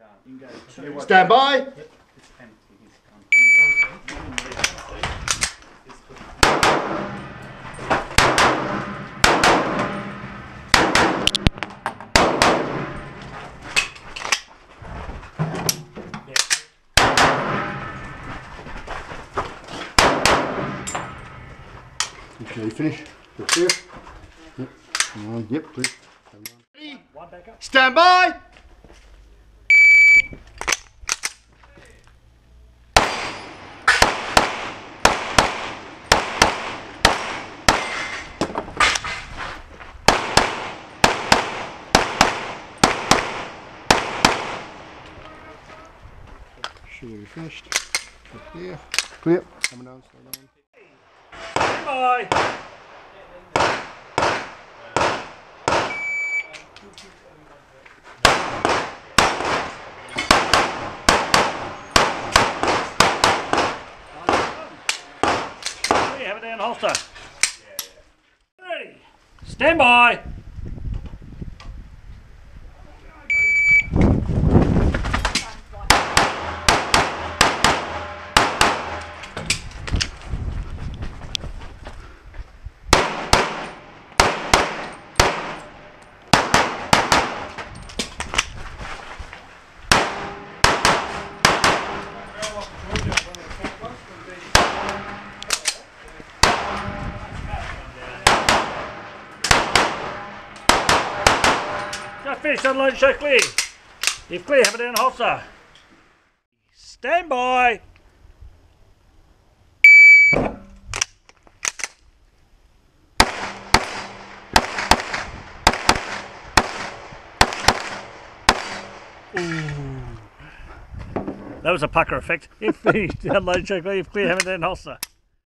Stand by. Okay, finish. Go clear. Yep. Yep, please. Stand by. Should be finished. Clear. Clear. Coming down, slow down. Bye. Have it down holster. Ready. Stand by. Just finished, unload, show clear. If clear, have it down holster. Stand by. Ooh. That was a pucker effect. If finished, unload, show clear. If clear, have it down holster.